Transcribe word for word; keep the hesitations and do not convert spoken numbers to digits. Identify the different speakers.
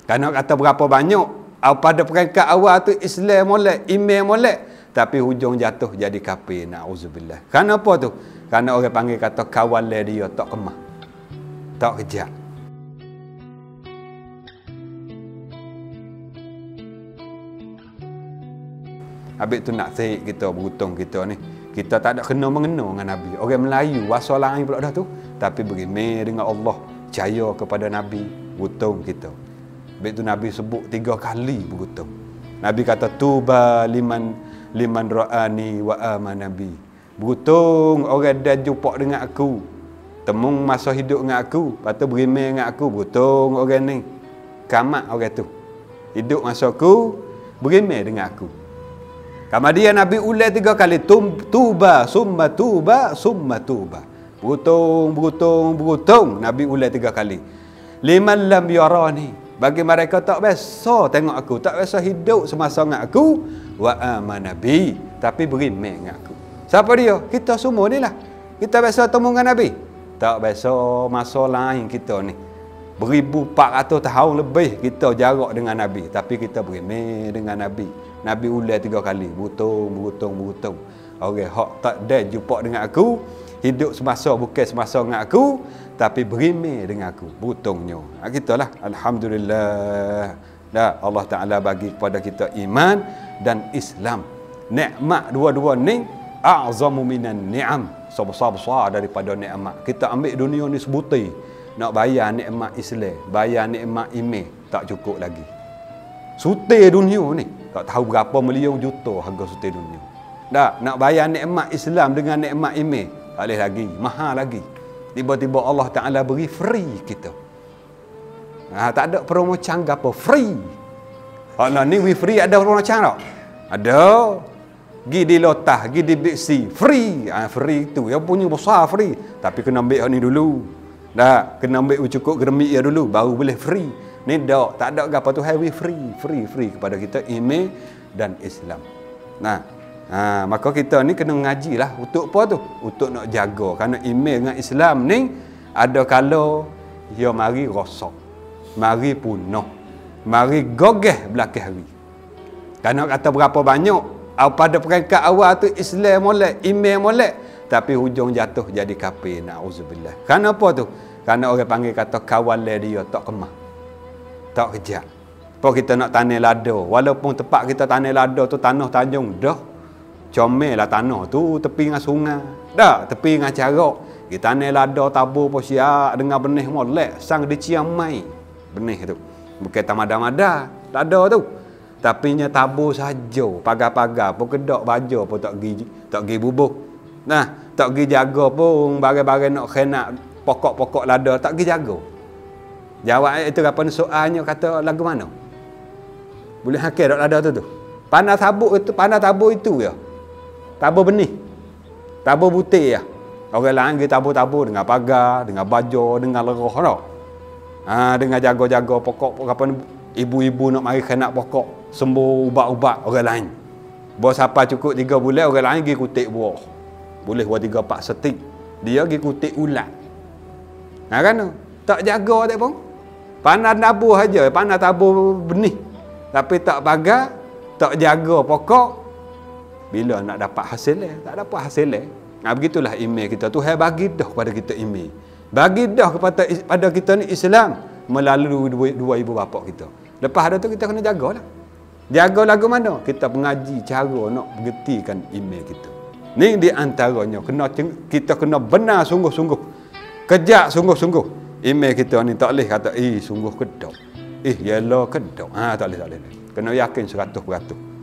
Speaker 1: Karena kata berapa banyak, pada peringkat awal tu Islam molek, iman molek, tapi hujung jatuh jadi kafir. Nauzubillah. Kenapa tu? Karena orang panggil kata kawan dia tak kemah, tak kejak. Habis tu nak sahih kita berhutang kita ni. Kita tak ada kena mengena dengan Nabi. Orang Melayu, wasal lain pula dah tu. Tapi beriman dengan Allah, percaya kepada Nabi, berhutang kita. Habis tu Nabi sebut tiga kali berhutang. Nabi kata, tuba liman liman ra'ani wa aman Nabi. Berhutang orang dah jumpa dengan aku, temung masa hidup dengan aku, lepas tu beriman dengan aku. Berhutang orang ni. Kamat orang tu. Hidup masa aku, beriman dengan aku. Kemudian Nabi ulai tiga kali, tuba, summa tuba, summa tuba. Berhutang, berhutang, berhutang. Nabi ulai tiga kali. Liman lam yarani. Bagi mereka tak biasa tengok aku, tak biasa hidup semasa dengan aku. Wa aman Nabi. Tapi beriman dengan aku. Siapa dia? Kita semua ni lah. Kita biasa temu dengan Nabi. Tak biasa masa lain kita ni. Beribu empat ratus tahun lebih kita jarak dengan Nabi. Tapi kita beriman dengan Nabi. Nabi ulai tiga kali. Berhutang, berhutang, berhutang. Orang hak tak ada jumpa dengan aku, hidup semasa bukan semasa dengan aku, tapi beriman dengan aku. Berhutangnya. Ha, gitulah. Alhamdulillah. Dah Allah Ta'ala bagi kepada kita iman dan Islam. Nikmat dua-dua ni a'zamu minan ni'am. Sebesar-besar daripada nikmat. Kita ambil dunia ni sebuti. Nak bayar nikmat Islam, bayar nikmat iman, tak cukup lagi. Suti dunia ni, tak tahu berapa milion juta harga suti dunia. Dah, nak bayar nikmat Islam dengan nikmat iman, tak boleh lagi, mahal lagi. Tiba-tiba Allah Ta'ala beri free kita. Nah, tak ada promo canggah apa, free. Kalau ni we free ada promo canggah tak? Ada. Gi di Lotus, gi di Big C, free. Ah, free tu, yang punya besar free. Tapi kena ambil ni dulu. Dah, kena ambil cukup geremik ya dulu, baru boleh free. Ni dak, tak ada apa tu highway free, free, free kepada kita iman dan Islam. Nah, ha, maka kita ni kena ngaji lah. Untuk apa tu? Untuk nak jaga. Kerana iman dengan Islam ni ada kala dia mari rosak, mari punah, mari gogeh belakang hari. Kerana kata berapa banyak pada peringkat awal tu Islam molek, iman molek, tapi hujung jatuh jadi kafir. Nauzubillah. Kerana apa tu? Kerana orang panggil kata kawan dia tak kemah, tak kejap. Apa kita nak tanah lada, walaupun tempat kita tanah lada tu tanah Tanjung dah comel lah tanah tu, tepi dengan sungai dah, tepi dengan carak. Kita tanah lada tabur pun siap dengan benih molek sang di Ciamai benih tu, bukan tamada-mada lada tu, tapi nya tabur saja, pagar-pagar pun kedak baja pun tak pergi, tak pergi bubuh. Nah, tak pergi jaga pun barang-barang nak kena pokok-pokok lada tak pergi jaga. Jawab itu kapan soalnya kata lagu mana? Boleh hakir tak lada tu tu? Panah tabuk itu, panah tabuk itu ya. Tabur benih. Tabur butir ya. Orang lain pergi tabur-tabur dengan pagar, dengan baja, dengan lerah tau. Ha, dengan jaga-jaga pokok kapan ibu-ibu nak mari kena pokok, sembuh ubat-ubat orang lain. Buat siapa cukup tiga bulan orang lain pergi kutik buah. Boleh buat tiga empat setik. Dia pergi kutik ulat. Ha kan? Tak jaga tak pun. Panah tabur saja, panah tabur benih. Tapi tak pagar, tak jaga pokok. Bila nak dapat hasil eh? Tak dapat hasil eh? Nah, begitulah iman kita. Tuhan bagi dah kepada kita iman. Bagi dah kepada pada kita ni Islam melalui dua, dua ibu bapa kita. Lepas ada tu kita kena jagalah. Jaga lagu mana? Kita mengaji cara nak mengertikan iman kita. Ni di antaranya kena kita kena benar sungguh-sungguh. Kejak sungguh-sungguh. Iman kita ni tak boleh kata eh sungguh kedok. Eh yalah kedok. Ha tak boleh tak boleh. Kena yakin seratus peratus.